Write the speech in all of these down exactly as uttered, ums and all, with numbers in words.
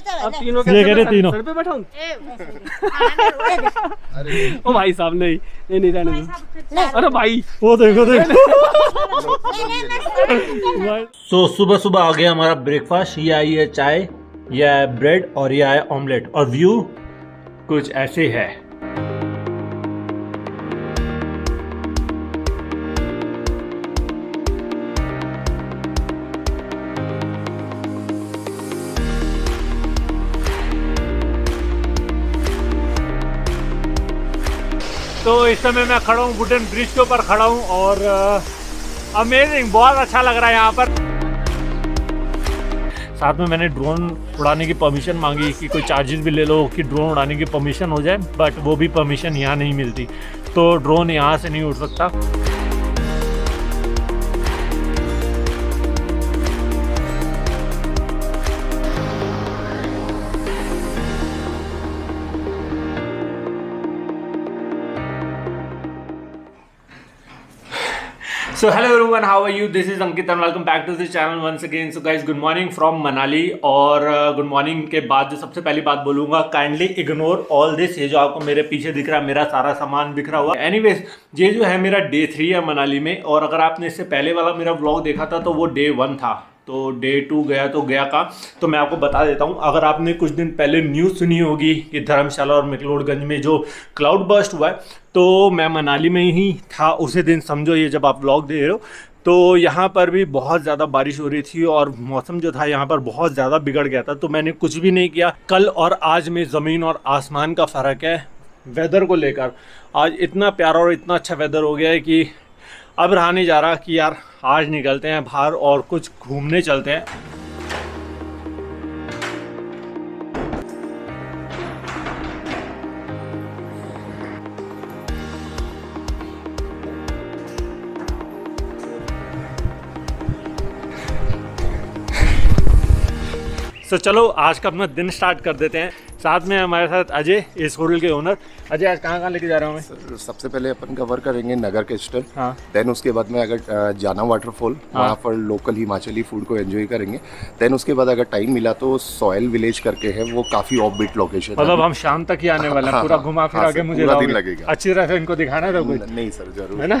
अब तीनों के कह रहे तीनों सर पे बैठाऊं? ओ भाई साहब नहीं ये नहीं रहने दो। अरे भाई वो देखो देखो। सो so, सुबह सुबह आ गया हमारा ब्रेकफास्ट। ये आई है चाय, ये है ब्रेड और ये है ऑमलेट और व्यू कुछ ऐसे है। तो इस समय मैं खड़ा हूँ वुडन ब्रिज के ऊपर खड़ा हूँ और अमेजिंग, बहुत अच्छा लग रहा है यहाँ पर। साथ में मैंने ड्रोन उड़ाने की परमिशन मांगी कि कोई चार्जेस भी ले लो कि ड्रोन उड़ाने की परमिशन हो जाए, बट वो भी परमिशन यहाँ नहीं मिलती, तो ड्रोन यहाँ से नहीं उड़ सकता। So hello everyone, how are you? This is Ankit and welcome back to the channel once again. So guys, good morning from Manali। और गुड uh, मॉर्निंग के बाद जो सबसे पहली बात बोलूँगा, काइंडली इग्नोर ऑल दिस। ये जो आपको मेरे पीछे दिख रहा है, मेरा सारा सामान बिखरा हुआ। एनीवेज, ये जो है मेरा डे थ्री है मनाली में, और अगर आपने इससे पहले वाला मेरा व्लॉग देखा था तो वो डे वन था, तो डे टू गया तो गया का। तो मैं आपको बता देता हूँ, अगर आपने कुछ दिन पहले न्यूज़ सुनी होगी कि धर्मशाला और मैक्लोडगंज में जो क्लाउड बर्स्ट हुआ है, तो मैं मनाली में ही था उसी दिन, समझो ये जब आप व्लॉग दे रहे हो। तो यहाँ पर भी बहुत ज़्यादा बारिश हो रही थी और मौसम जो था यहाँ पर बहुत ज़्यादा बिगड़ गया था, तो मैंने कुछ भी नहीं किया। कल और आज में ज़मीन और आसमान का फ़र्क है वेदर को लेकर। आज इतना प्यारा और इतना अच्छा वेदर हो गया है कि अब रहा नहीं जा रहा कि यार आज निकलते हैं बाहर और कुछ घूमने चलते हैं। तो so, चलो आज का अपना दिन स्टार्ट कर देते हैं। साथ में हमारे साथ अजय, इस होटल के ओनर। अजय, आज कहाँ कहाँ लेके जा रहा हूँ मैं? सबसे पहले अपन कवर करेंगे नगर कैस्टल। हाँ। देन उसके बाद में अगर जाना वाटरफॉल, हाँ। वहाँ पर लोकल हिमाचली फूड को एंजॉय करेंगे। देन उसके बाद अगर टाइम मिला तो सॉयल विलेज करके है, वो काफी ऑफ बीट लोकेशन है। मतलब हम शाम तक ही आने वाले हैं, पूरा घुमा फिरा के मुझे लगेगा। अच्छी तरह से इनको दिखाना है कुछ? नहीं सर, जरूर, है ना।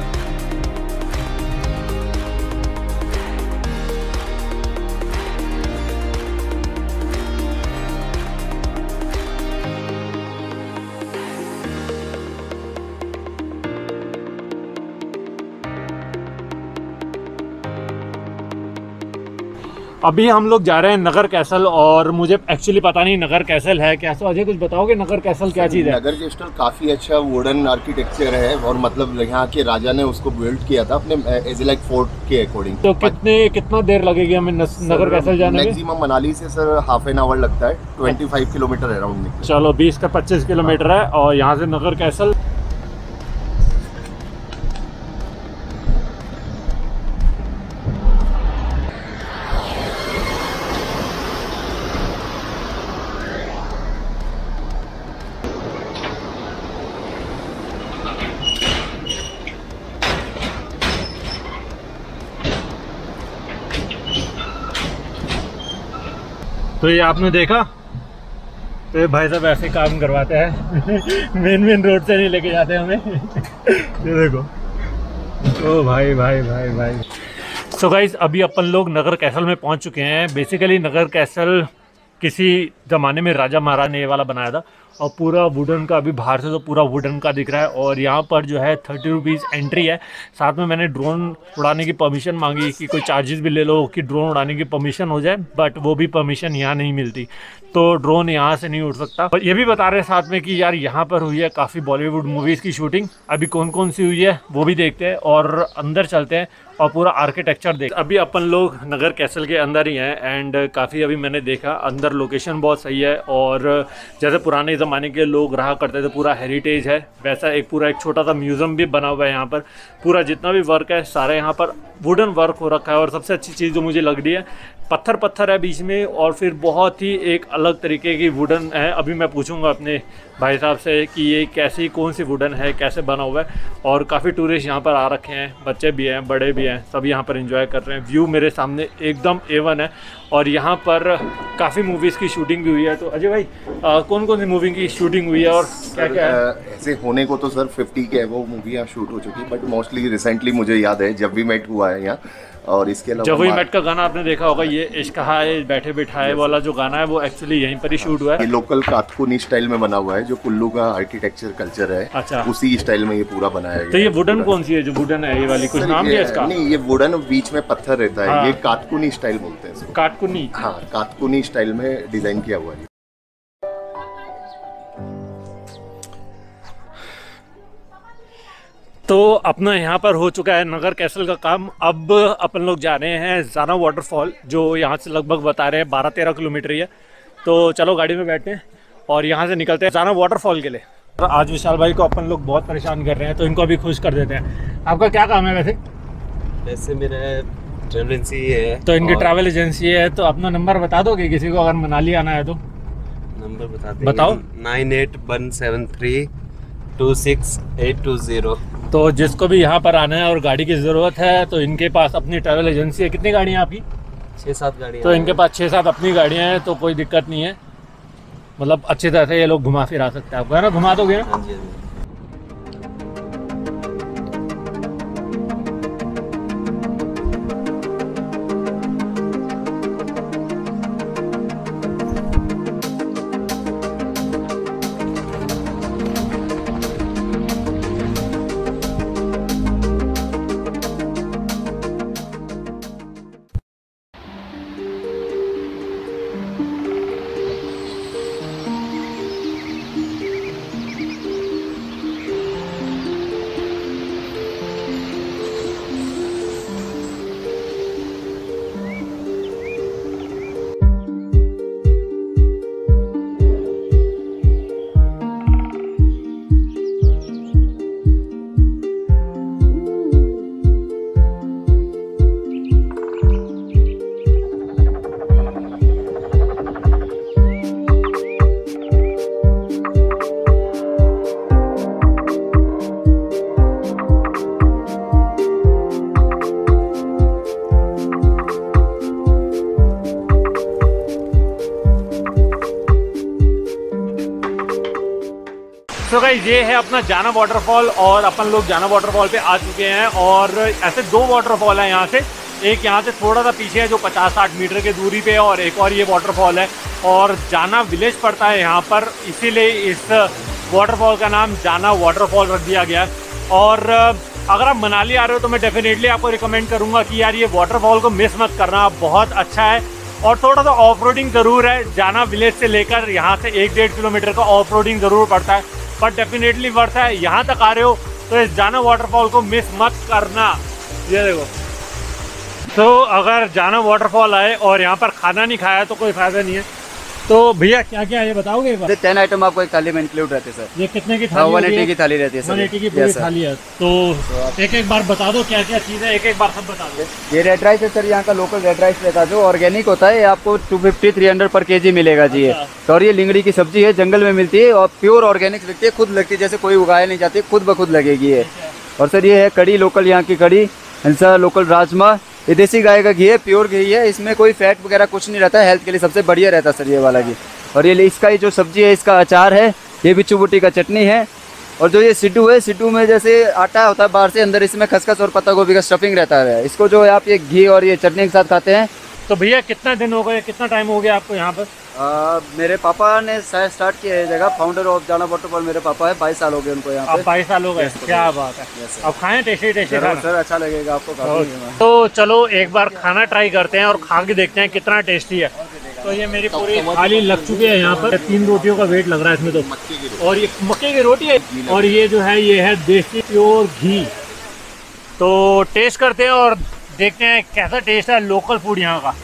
अभी हम लोग जा रहे हैं नगर कैसल, और मुझे एक्चुअली पता नहीं नगर कैसल है क्या। तो अजय कुछ बताओगे नगर कैसल क्या चीज़ है? नगर कैसल काफ़ी अच्छा वुडन आर्किटेक्चर है, और मतलब यहाँ के राजा ने उसको बिल्ड किया था अपने एज लाइक फोर्ट के अकॉर्डिंग। तो कितने कितना देर लगेगी हमें नगर कैसल जाने में? मैक्सिमम मनाली से सर हाफ एन आवर लगता है, पच्चीस किलोमीटर अराउंड। चलो बीस का पच्चीस किलोमीटर है, और यहाँ से नगर कैसल। तो ये आपने देखा, तो ये भाई साहब ऐसे काम करवाते हैं। मेन मेन रोड से नहीं लेके जाते हमें। ये देखो, ओ भाई भाई भाई भाई। सो गाइस, अभी अपन लोग नगर कैसल में पहुंच चुके हैं। बेसिकली नगर कैसल किसी ज़माने में राजा महाराज ने ये वाला बनाया था, और पूरा वुडन का, अभी बाहर से तो पूरा वुडन का दिख रहा है। और यहाँ पर जो है थर्टी रुपीज़ एंट्री है। साथ में मैंने ड्रोन उड़ाने की परमिशन मांगी कि कोई चार्जेस भी ले लो कि ड्रोन उड़ाने की परमिशन हो जाए, बट वो भी परमिशन यहाँ नहीं मिलती, तो ड्रोन यहाँ से नहीं उड़ सकता। और ये भी बता रहे हैं साथ में कि यार यहाँ पर हुई है काफ़ी बॉलीवुड मूवीज़ की शूटिंग। अभी कौन कौन सी हुई है वो भी देखते हैं, और अंदर चलते हैं और पूरा आर्किटेक्चर देख। अभी अपन लोग नगर कैसल के अंदर ही हैं, एंड काफ़ी अभी मैंने देखा अंदर लोकेशन बहुत सही है, और जैसे पुराने ज़माने के लोग रहा करते थे, पूरा हेरिटेज है वैसा। एक पूरा एक छोटा सा म्यूज़ियम भी बना हुआ है यहाँ पर। पूरा जितना भी वर्क है सारा यहाँ पर वुडन वर्क हो रखा है। और सबसे अच्छी चीज़ जो मुझे लग रही है, पत्थर पत्थर है बीच में, और फिर बहुत ही एक अलग तरीके की वुडन है। अभी मैं पूछूंगा अपने भाई साहब से कि ये कैसी कौन सी वुडन है, कैसे बना हुआ है। और काफ़ी टूरिस्ट यहाँ पर आ रखे हैं, बच्चे भी हैं, बड़े भी हैं, सब यहाँ पर एंजॉय कर रहे हैं। व्यू मेरे सामने एकदम ए वन है, और यहाँ पर काफ़ी मूवीज़ की शूटिंग भी हुई है। तो अजय भाई, आ, कौन कौन सी मूवी की शूटिंग हुई है और क्या क्या है? ऐसे होने को तो सर फिफ्टी के वो मूवी यहाँ शूट हो चुकी है, बट मोस्टली रिसेंटली मुझे याद है जब वी मेट हुआ है यहाँ। और इसके अलावा जब वी मेट का गाना आपने देखा होगा, ये इश्क है बैठे बिठाए वाला जो गाना है वो एक्चुअली यहीं पर ही शूट हुआ है। ये लोकल कातकुनी स्टाइल में बना हुआ है, जो कुल्लू का आर्किटेक्चर कल्चर है। अच्छा। उसी स्टाइल में ये पूरा बनाया गया। तो ये वुडन कौन सी है जो वुडन है ये वाली, कुछ नाम है इसका? नहीं, ये वुडन बीच में पत्थर रहता है। हाँ। ये कातकुनी स्टाइल बोलते हैं। कातकुनी? हाँ, कातकुनी स्टाइल में डिजाइन किया हुआ है। तो अपना यहाँ पर हो चुका है नगर कैसल का काम। अब अपन लोग जा रहे हैं जाना वाटरफॉल, जो यहाँ से लगभग बता रहे हैं बारह तेरह किलोमीटर ही है। तो चलो गाड़ी में बैठते हैं और यहाँ से निकलते हैं जाना वाटरफॉल के लिए। तो आज विशाल भाई को अपन लोग बहुत परेशान कर रहे हैं, तो इनको अभी खुश कर देते हैं। आपका क्या काम है वैसे? वैसे मेरा ट्रैवल एजेंसी है। तो इनकी ट्रैवल एजेंसी है, तो अपना नंबर बता दोगे किसी को अगर मनाली आना है तो? नंबर बता दें, बताओ। Nine eight one seven three two six eight two zero. तो जिसको भी यहाँ पर आना है और गाड़ी की ज़रूरत है तो इनके पास अपनी ट्रैवल एजेंसी है। कितनी गाड़ियाँ आपकी? छः सात गाड़ियाँ। तो इनके पास छः सात अपनी गाड़ियाँ हैं, तो कोई दिक्कत नहीं है, मतलब अच्छी तरह से ये लोग घुमा फिरा सकते हैं आपको, है ना? घुमा दोगे ना? हाँ जी, हाँ जी। तो गाइस ये है अपना जाना वाटरफॉल, और अपन लोग जाना वाटरफॉल पे आ चुके हैं। और ऐसे दो वाटरफॉल हैं यहाँ से, एक यहाँ से थोड़ा सा पीछे है जो पचास साठ मीटर की दूरी पे है, और एक और ये वाटरफॉल है। और जाना विलेज पड़ता है यहाँ पर, इसीलिए इस वाटरफॉल का नाम जाना वाटरफॉल रख दिया गया है। और अगर आप मनाली आ रहे हो तो मैं डेफिनेटली आपको रिकमेंड करूँगा कि यार ये वाटरफॉल को मिस मत करना, बहुत अच्छा है। और थोड़ा सा ऑफ रोडिंग ज़रूर है, जाना विलेज से लेकर यहाँ से एक डेढ़ किलोमीटर का ऑफ रोडिंग ज़रूर पड़ता है, बट डेफिनेटली वर्थ है। यहाँ तक आ रहे हो तो इस जाना वाटरफॉल को मिस मत करना। ये देखो, तो अगर जाना वाटरफॉल आए और यहाँ पर खाना नहीं खाया तो कोई फायदा नहीं है। तो भैया क्या क्या है ये बताओगे? टेन आइटम आपको एक थाली में इंक्लूड रहते हैं सर। ये कितने की थाली? वन एटी की थाली रहती है सर। वन एटी की पूरी थाली है। तो एक एक बार बता दो क्या क्या चीज़ है, एक एक बार सब बता दो। ये रेड राइस है सर, यहाँ का लोकल रेड राइस रहता है जो ऑर्गेनिक होता है, आपको टू फिफ्टी थ्री हंड्रेड पर के जी मिलेगा जी। ये तो और ये लिंगड़ी की सब्जी है, जंगल में मिलती है और प्योर ऑर्गेनिक लगती है, खुद लगती है, जैसे कोई उगाया नहीं जाती, खुद ब खुद लगेगी ये। और सर ये है कड़ी, लोकल यहाँ की कड़ी, हंसा लोकल राजमा, ये देसी गाय का घी है, प्योर घी है, इसमें कोई फैट वगैरह कुछ नहीं रहता है, हेल्थ के लिए सबसे बढ़िया रहता है सर ये वाला घी। और ये इसका ही जो सब्जी है, इसका अचार है, ये बिच्छू बुट्टी का चटनी है। और जो ये सिड्डू है, सिड्डू में जैसे आटा होता है बाहर से, अंदर इसमें खसखस और पत्ता गोभी का स्टफिंग रहता है। इसको जो है आप ये घी और ये चटनी के साथ खाते हैं। तो भैया कितना दिन हो गए, कितना टाइम हो गया आपको यहाँ पर? आ, मेरे पापा ने शायद स्टार्ट किया है जगह, फाउंडर ऑफ जाना वाटरफॉल मेरे पापा है, बाईस साल हो गए उनको यहाँ पे। बाईस साल हो गए, क्या बात है। अब खाएं टेस्टी टेस्टी खाना सर, अच्छा लगेगा आपको काफी। तो चलो एक बार खाना ट्राई करते हैं और खा के देखते हैं कितना टेस्टी है। तो ये मेरी पूरी थाली लग चुकी है यहाँ पर, तीन रोटियों का वेट लग रहा है इसमें तो। और ये मक्के की रोटी है, और ये जो है ये है देसी प्योर घी। तो टेस्ट करते हैं और देखते हैं कैसा टेस्ट है लोकल फूड यहाँ का।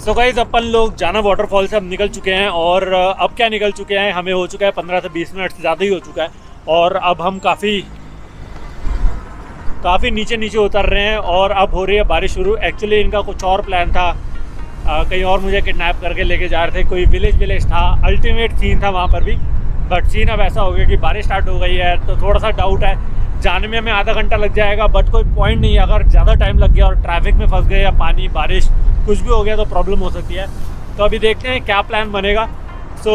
सो गाइस अपन लोग जाना वाटरफॉल से अब निकल चुके हैं और अब क्या निकल चुके हैं, हमें हो चुका है पंद्रह से बीस मिनट से ज़्यादा ही हो चुका है और अब हम काफ़ी काफ़ी नीचे नीचे उतर रहे हैं और अब हो रही है बारिश शुरू। एक्चुअली इनका कुछ और प्लान था, आ, कहीं और मुझे किडनैप करके लेके जा रहे थे, कोई विलेज विलेज था, अल्टीमेट सीन था वहाँ पर भी, बट सीन अब ऐसा हो गया कि बारिश स्टार्ट हो गई है तो थोड़ा सा डाउट है। जाने में हमें आधा घंटा लग जाएगा बट कोई पॉइंट नहीं है, अगर ज़्यादा टाइम लग गया और ट्रैफिक में फंस गए या पानी बारिश कुछ भी हो गया तो प्रॉब्लम हो सकती है। तो अभी देखते हैं क्या प्लान बनेगा। सो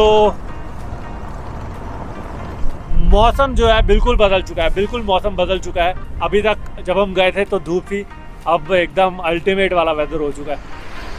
मौसम जो है बिल्कुल बदल चुका है, बिल्कुल मौसम बदल चुका है। अभी तक जब हम गए थे तो धूप थी, अब एकदम अल्टीमेट वाला वेदर हो चुका है।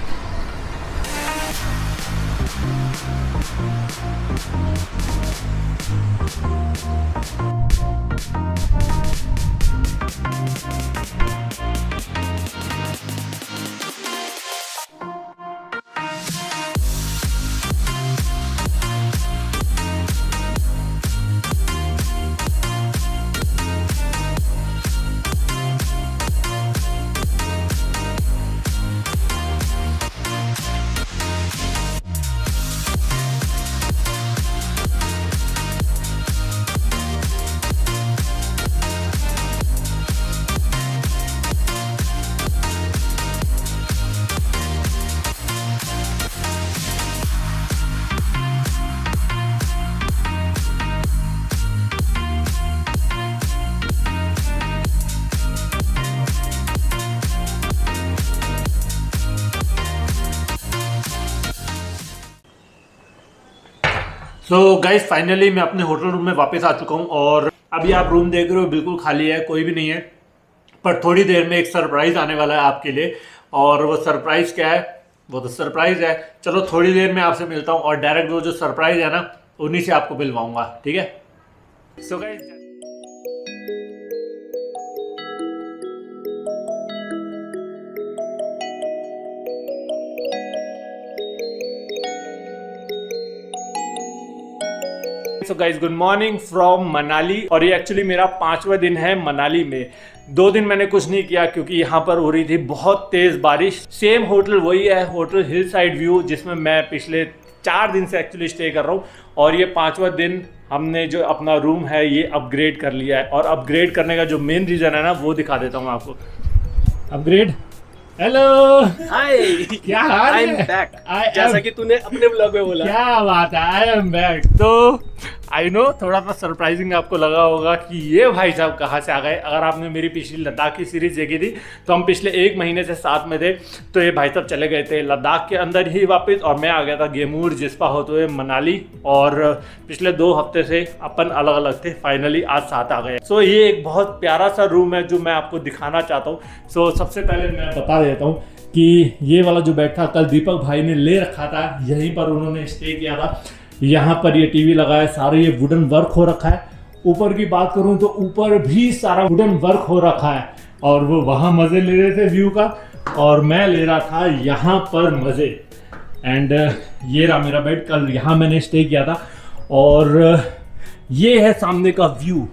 सो गाइस फाइनली मैं अपने होटल रूम में वापस आ चुका हूँ और अभी आप रूम देख रहे हो बिल्कुल खाली है, कोई भी नहीं है। पर थोड़ी देर में एक सरप्राइज़ आने वाला है आपके लिए और वो सरप्राइज़ क्या है, वो तो सरप्राइज़ है। चलो थोड़ी देर में आपसे मिलता हूँ और डायरेक्ट वो जो सरप्राइज़ है ना उन्हीं से आपको मिलवाऊंगा, ठीक है। So guys so guys good morning from Manali और ये एक्चुअली मेरा पांचवा दिन है मनाली में। दो दिन मैंने कुछ नहीं किया क्योंकि यहाँ पर हो रही थी बहुत तेज बारिश। सेम होटल वही है, होटल हिल साइड व्यू, जिसमें मैं पिछले चार दिन से एक्चुअली स्टे कर रहा हूँ और ये पांचवा दिन हमने जो अपना रूम है ये अपग्रेड कर लिया है। और अपग्रेड करने का जो मेन रीज़न है ना वो दिखा देता हूँ आपको। अपग्रेड, हेलो हाय, क्या हाल है? आई एम बैक, जैसा कि तूने अपने ब्लॉग में बोला। क्या बात है, आई एम बैक। तो आई नो थोड़ा सा सरप्राइजिंग आपको लगा होगा कि ये भाई साहब कहाँ से आ गए। अगर आपने मेरी पिछली लद्दाख की सीरीज देखी थी तो हम पिछले एक महीने से साथ में थे, तो ये भाई साहब चले गए थे लद्दाख के अंदर ही वापस और मैं आ गया था गेमूर जिस्पा होते हुए मनाली और पिछले दो हफ्ते से अपन अलग अलग थे, फाइनली आज साथ आ गए। सो ये एक बहुत प्यारा सा रूम है जो मैं आपको दिखाना चाहता हूँ। सो सबसे पहले मैं बता देता हूँ कि ये वाला जो बेड था कल दीपक भाई ने ले रखा था, यहीं पर उन्होंने स्टे किया था। यहाँ पर ये टीवी लगा है, सारा ये वुडन वर्क हो रखा है। ऊपर की बात करूँ तो ऊपर भी सारा वुडन वर्क हो रखा है और वो वहाँ मज़े ले रहे थे व्यू का और मैं ले रहा था यहाँ पर मज़े। एंड ये रहा मेरा बेड, कल यहाँ मैंने स्टे किया था और ये है सामने का व्यू,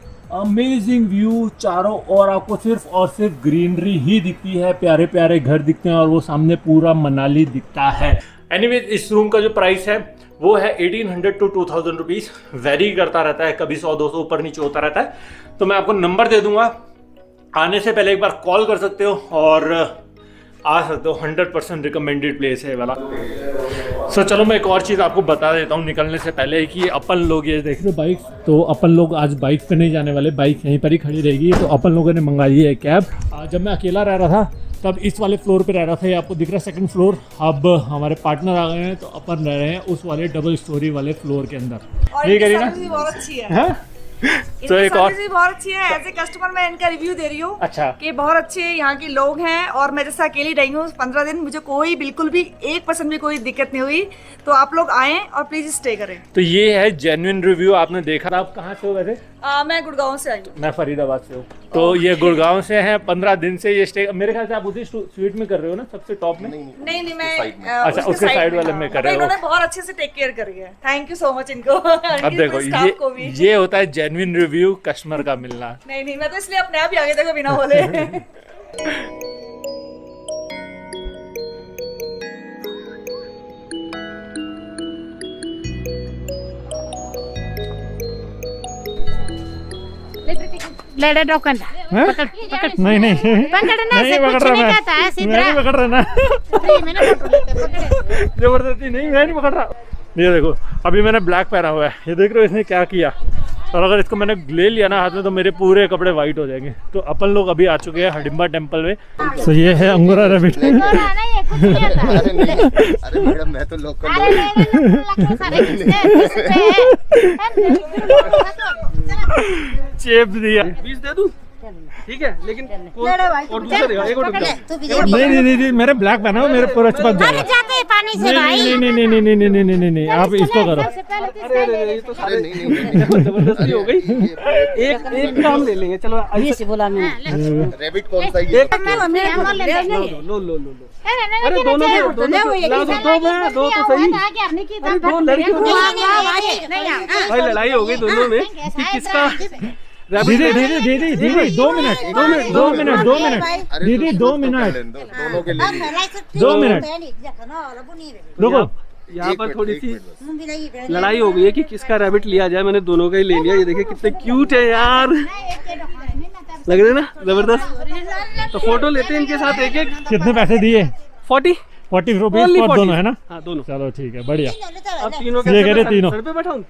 अमेजिंग व्यू। चारों ओर आपको सिर्फ और सिर्फ ग्रीनरी ही दिखती है, प्यारे प्यारे घर दिखते हैं और वो सामने पूरा मनाली दिखता है। एनीवेज इस रूम का जो प्राइस है वो है eighteen hundred to two thousand rupees, vary करता रहता है, कभी सौ दो सौ ऊपर नीचे होता रहता है। तो मैं आपको नंबर दे दूंगा, आने से पहले एक बार कॉल कर सकते हो और आ सकते हो। हंड्रेड परसेंट रिकमेंडेड प्लेस है वाला। सो so, चलो मैं एक और चीज़ आपको बता देता हूँ निकलने से पहले कि अपन लोग ये देख रहे हो बाइक, तो अपन लोग आज बाइक पे नहीं जाने वाले, बाइक यहीं पर ही खड़ी रहेगी। तो अपन लोगों ने मंगाई है कैब। जब मैं अकेला रह रहा था तब इस वाले फ्लोर पे रह रहा था, ये आपको दिख रहा है सेकंड फ्लोर। अब हमारे पार्टनर आ गए हैं तो अपन रह रहे हैं उस वाले डबल स्टोरी वाले फ्लोर के अंदर। ये करिए ना, बहुत अच्छी है। तो एक और भी बहुत अच्छी है, एज ए कस्टमर मैं इनका रिव्यू दे रही हूँ। अच्छा, कि बहुत अच्छे यहाँ के लोग हैं और मैं जैसे अकेली रही हूँ पंद्रह दिन, मुझे कोई बिल्कुल भी एक परसेंट भी कोई दिक्कत नहीं हुई। तो आप लोग आएं और प्लीज स्टे करें। तो ये है जेन्युइन रिव्यू, आपने देखा था। आप कहाँ से हो वैसे? आ, मैं गुड़गांव से आई हूँ। मैं फरीदाबाद से हूँ। तो ये गुड़गांव से हैं, पंद्रह दिन से ये स्टे। मेरे ख्याल से आप उसी स्वीट में कर रहे हो ना, सबसे टॉप में? नहीं नहीं मैं अच्छा उसके साइड वाले में कर रहे हो। इन्होंने बहुत अच्छे से टेक केयर करी है, थैंक यू सो मच इनको। अब देखो ये ये होता है जेन्युइन रिव्यू, कस्टमर का मिलना। नहीं नहीं मैं तो इसलिए अपने आप ही आगे देखो बिना बोले। ले ले टोकन पकड़ पकड़ नहीं नहीं पकड़ना नहीं से पकड़ कुछ रहा नहीं मैं कहता है मैं सीधा नहीं पकड़ रहा ना मैंने फोटो लेते पकड़े जबरदस्ती नहीं, मैं नहीं पकड़ रहा। ये देखो अभी मैंने ब्लैक पहना हुआ है, ये देख रहे हो इसने क्या किया, और अगर इसको मैंने ले लिया ना हाथ में तो मेरे पूरे कपड़े वाइट हो जाएंगे। तो अपन लोग अभी आ चुके हैं हडिम्बा टेम्पल में। तो ये है अंगूरा रैबिट। अरे मैडम मैं तो लोकल चेप दिया। बीस दे दूं ठीक है, लेकिन और दूसरा देगा एक और नहीं नहीं नहीं नहीं मेरे ब्लैक पहना हो, मेरे पूरा चिपक जाएगा। जाते हैं पानी से भाई। नहीं नहीं नहीं नहीं नहीं नहीं नहीं नहीं नहीं आप इसको करो। अरे अरे ये तो सारे जबरदस्ती हो गई। एक एक काम ले लेंगे चलो। ये से बोला मैं रैबिट कौन सा ये लो लो लो लो अरे दोनों दो दोनों दो में दो तो सही। अरे दो लड़कियों भाई लड़ाई हो गई दोनों में कि किसका। दीदी दीदी दीदी दीदी दो मिनट दो मिनट दो मिनट दो मिनट दीदी दो मिनट दोनों के लिए दो मिनट रुको। यहाँ पर थोड़ी सी लड़ाई हो गई है कि किसका रैबिट लिया जाए। मैंने दोनों का ही ले लिया। ये देखिए कितने क्यूट है यार, लग रहे ना जबरदस्त। तो फोटो लेते हैं इनके साथ एक एक। कितने पैसे दिए? फोर्टी फोर्टी रुपीज पर दोनों है ना? हाँ दोनों। चलो ठीक है बढ़िया। अब तीनों ये कह रहे तीनों सर पे बैठाऊं?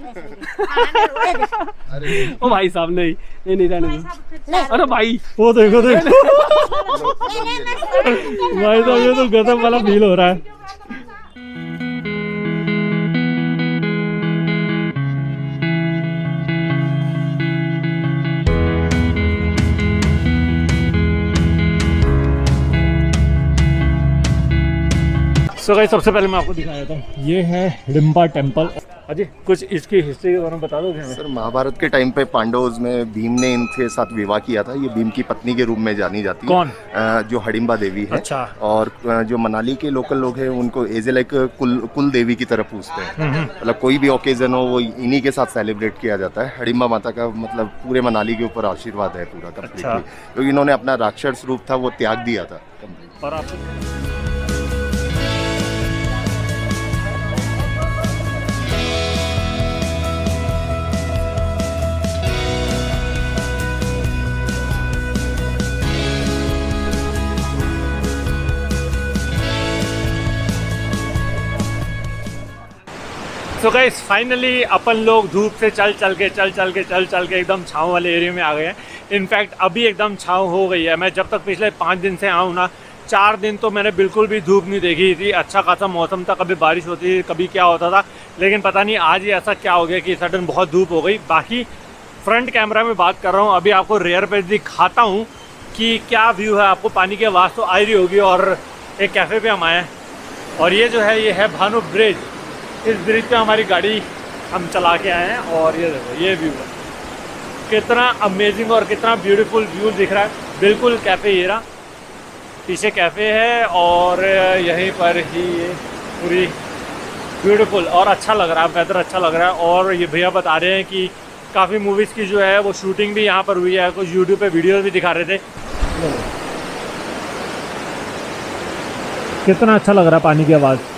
ओ भाई साहब नहीं नहीं नहीं रहने दो। अरे भाई वो देखो देखो भाई साहब ये तो गजब वाला फील हो रहा है। सो so गाइस सबसे पहले मैं आपको दिखा देता हूँ, ये है हिडिम्बा टेम्पल। अजय कुछ इसकी हिस्ट्री के बारे में बता दोगे हमें? सर महाभारत के टाइम पे पांडवों में भीम ने इनके साथ विवाह किया था। ये भीम की पत्नी के रूप में जानी जाती है। कौन? आ, जो हिडिम्बा देवी है। अच्छा। और जो मनाली के लोकल लोग हैं उनको एज ए लाइक कुल कुल देवी की तरह पूछते हैं। मतलब कोई भी ओकेजन हो वो इन्हीं के साथ सेलिब्रेट किया जाता है। हिडिम्बा माता का मतलब पूरे मनाली के ऊपर आशीर्वाद है पूरा कंप्लीटली। अच्छा। क्योंकि इन्होंने अपना राक्षस रूप था वो त्याग दिया था। और आपको तो गाइस फाइनली अपन लोग धूप से चल चल के चल चल के चल चल के एकदम छाँव वाले एरिया में आ गए हैं। इनफैक्ट अभी एकदम छाँव हो गई है। मैं जब तक पिछले पाँच दिन से आऊँ ना, चार दिन तो मैंने बिल्कुल भी धूप नहीं देखी थी। अच्छा खासा मौसम था, कभी बारिश होती थी कभी क्या होता था, लेकिन पता नहीं आज ही ऐसा क्या हो गया कि सडन बहुत धूप हो गई। बाकी फ्रंट कैमरा में बात कर रहा हूँ, अभी आपको रेयर पे दिखाता हूँ कि क्या व्यू है। आपको पानी की आवाज़ तो आ रही होगी। और एक कैफ़े पे हम आए हैं और ये जो है ये है भानु ब्रिज। इस ब्रिज पे हमारी गाड़ी हम चला के आए हैं और ये देखो ये व्यू है, कितना अमेजिंग और कितना ब्यूटीफुल व्यू दिख रहा है। बिल्कुल कैफ़े ये रहा, पीछे कैफ़े है और यहीं पर ही ये पूरी ब्यूटीफुल और अच्छा लग रहा है, वेदर अच्छा लग रहा है। और ये भैया बता रहे हैं कि काफ़ी मूवीज़ की जो है वो शूटिंग भी यहाँ पर हुई है। कुछ यूट्यूब पे वीडियोस भी दिखा रहे थे। कितना अच्छा लग रहा है पानी की आवाज़।